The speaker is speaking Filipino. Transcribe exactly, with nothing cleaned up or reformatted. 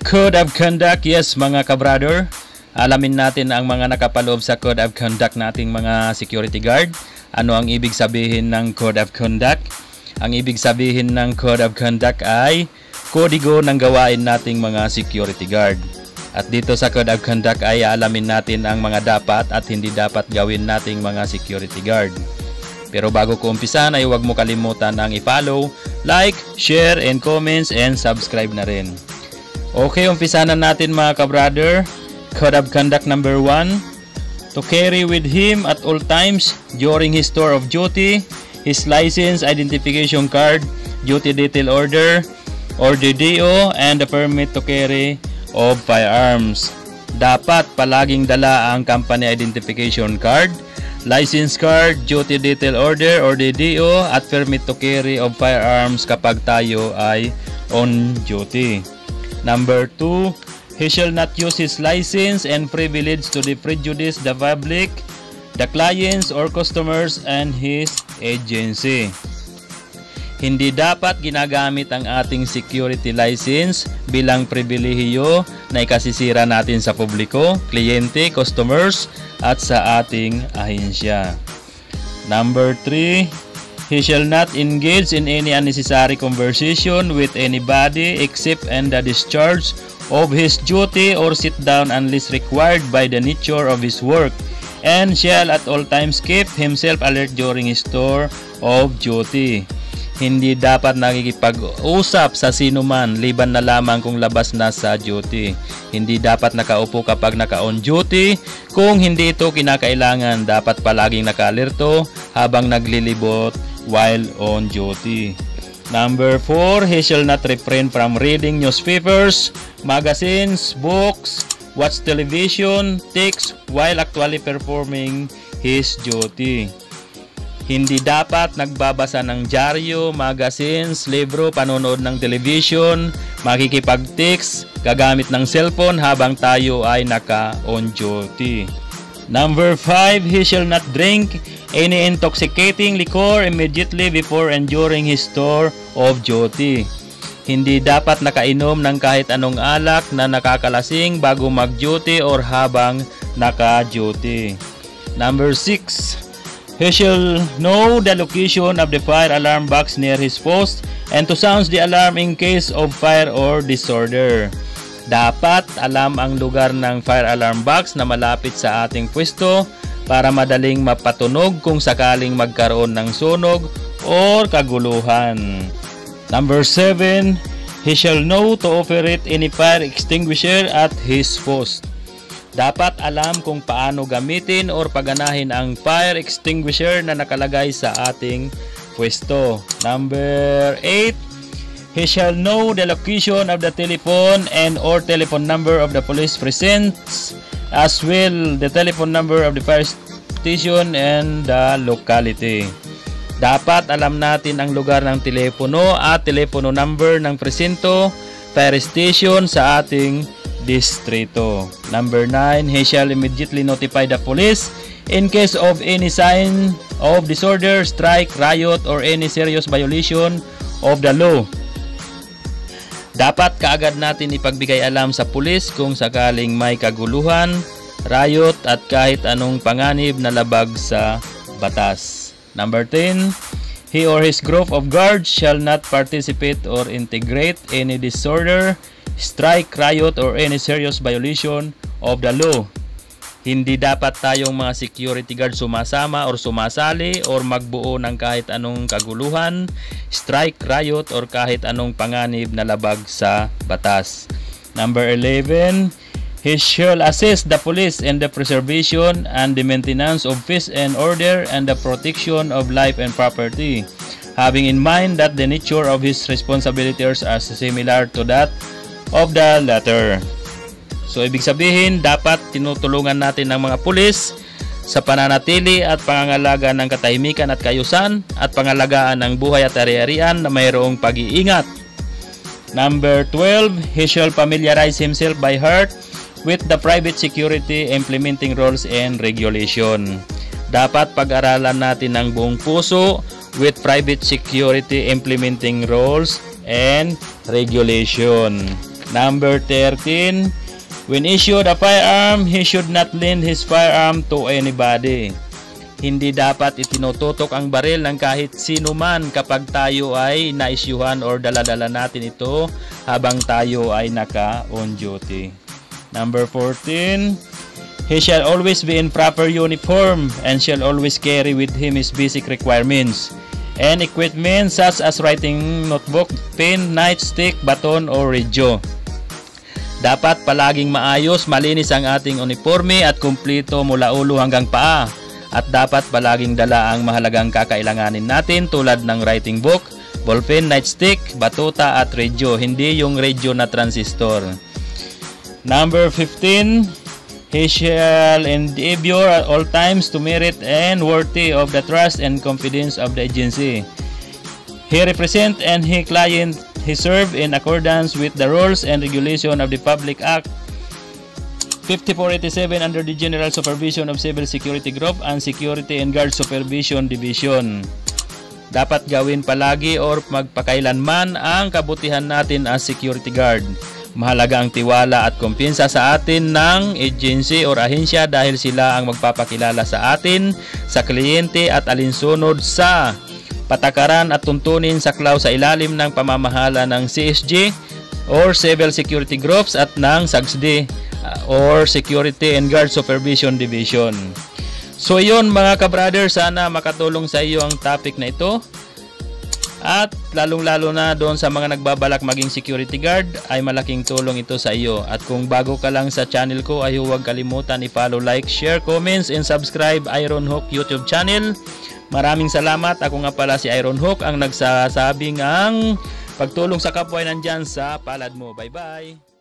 Code of Conduct, yes mga ka-brother. Alamin natin ang mga nakapaloob sa Code of Conduct nating mga security guard. Ano ang ibig sabihin ng Code of Conduct? Ang ibig sabihin ng Code of Conduct ay kodigo ng gawain nating mga security guard. At dito sa Code of Conduct ay alamin natin ang mga dapat at hindi dapat gawin nating mga security guard. Pero bago ko umpisan ay huwag mo kalimutan ang i-follow, like, share, and comments, and subscribe na rin. Okay, umpisan na natin mga ka-brother. Code of Conduct number one. To carry with him at all times during his tour of duty, his license, identification card, duty detail order, or D D O, and the permit to carry of firearms. Dapat palaging dala ang company identification card, license card, duty detail order or D D O at permit to carry of firearms kapag tayo ay on duty. Number two, he shall not use his license and privilege to prejudice the public, the clients or customers and his agency. Hindi dapat ginagamit ang ating security license bilang pribilehiyo na ikasisira natin sa publiko, kliyente, customers at sa ating ahensya. Number three, he shall not engage in any unnecessary conversation with anybody except in the discharge of his duty or sit down unless required by the nature of his work, and shall at all times keep himself alert during his tour of duty. Hindi dapat nakikipag-usap sa sino man liban na lamang kung labas na sa duty. Hindi dapat nakaupo kapag naka-on duty. Kung hindi ito kinakailangan, dapat palaging naka-alerto habang naglilibot while on duty. Number four, he shall not refrain from reading newspapers, magazines, books, watch television, text while actually performing his duty. Hindi dapat nagbabasa ng dyaryo, magazines, libro, panonood ng television, makikipag-text, gagamit ng cellphone habang tayo ay naka-on duty. Number five, he shall not drink any intoxicating liquor immediately before and during his tour of duty. Hindi dapat nakainom ng kahit anong alak na nakakalasing bago mag-duty or habang naka-duty. Number six, he shall know the location of the fire alarm box near his post and to sound the alarm in case of fire or disorder. Dapat alam ang lugar ng fire alarm box na malapit sa ating pwesto para madaling mapatunog kung sakaling magkaroon ng sunog or kaguluhan. Number seven, he shall know to operate any fire extinguisher at his post. Dapat alam kung paano gamitin or paganahin ang fire extinguisher na nakalagay sa ating pwesto. Number eight, he shall know the location of the telephone and or telephone number of the police presence, as well the telephone number of the fire station and the locality. Dapat alam natin ang lugar ng telepono at telepono number ng presinto, fire station sa ating distrito. Number nine, he shall immediately notify the police in case of any sign of disorder, strike, riot, or any serious violation of the law. Dapat kaagad natin ipagbigay alam sa pulis kung sakaling may kaguluhan, riot at kahit anong panganib na labag sa batas. Number ten, he or his group of guards shall not participate or integrate any disorder, strike, riot, or any serious violation of the law. Hindi dapat tayong mga security guard sumasama or sumasali or magbuo ng kahit anong kaguluhan, strike, riot, or kahit anong panganib na labag sa batas. Number eleven, he shall assist the police in the preservation and the maintenance of peace and order and the protection of life and property, having in mind that the nature of his responsibilities are similar to that of the latter. So ibig sabihin, dapat tinutulungan natin ng mga pulis sa pananatili at pangangalaga ng katahimikan at kayusan at pangalagaan ng buhay at ari-arian na mayroong pag-iingat. Number twelve, he shall familiarize himself by heart with the private security implementing rules and regulation. Dapat pag-aralan natin ng buong puso with private security implementing rules and regulation. Number thirteen, when issued a firearm, he should not lend his firearm to anybody. Hindi dapat itinututok ang baril ng kahit sino man kapag tayo ay na-issuehan or dala-dala natin ito habang tayo ay naka-on duty. Number fourteen, he shall always be in proper uniform and shall always carry with him his basic requirements and equipment such as writing notebook, pen, nightstick, baton, or radio. Dapat palaging maayos, malinis ang ating uniforme at kumpleto mula ulo hanggang paa. At dapat palaging dala ang mahalagang kakailanganin natin tulad ng writing book, ballpen, nightstick, batuta at radio, hindi yung radio na transistor. Number fifteen, he shall endeavor at all times to merit and worthy of the trust and confidence of the agency. He represent and he client he serve in accordance with the rules and regulation of the Public Act fifty-four eighty-seven under the General Supervision of Civil Security Group and Security and Guard Supervision Division. Dapat gawin palagi or magpakailanman ang kabutihan natin as security guard. Mahalaga ang tiwala at kumpiyansa sa atin ng agency or ahensya dahil sila ang magpapakilala sa atin, sa kliyente at alinsunod sa patakaran at tuntunin saklaw sa ilalim ng pamamahala ng C S G or Civil Security Groups at ng S A G S D or Security and Guard Supervision Division. So yun mga ka-brother, sana makatulong sa iyo ang topic na ito. At lalong-lalo na doon sa mga nagbabalak maging security guard ay malaking tulong ito sa iyo. At kung bago ka lang sa channel ko ay huwag kalimutan i-follow, like, share, comments, and subscribe Iron Hook YouTube channel. Maraming salamat. Ako nga pala si Iron Hook, ang nagsasabing ang pagtulong sa kapwa ay nandyan sa palad mo. Bye-bye!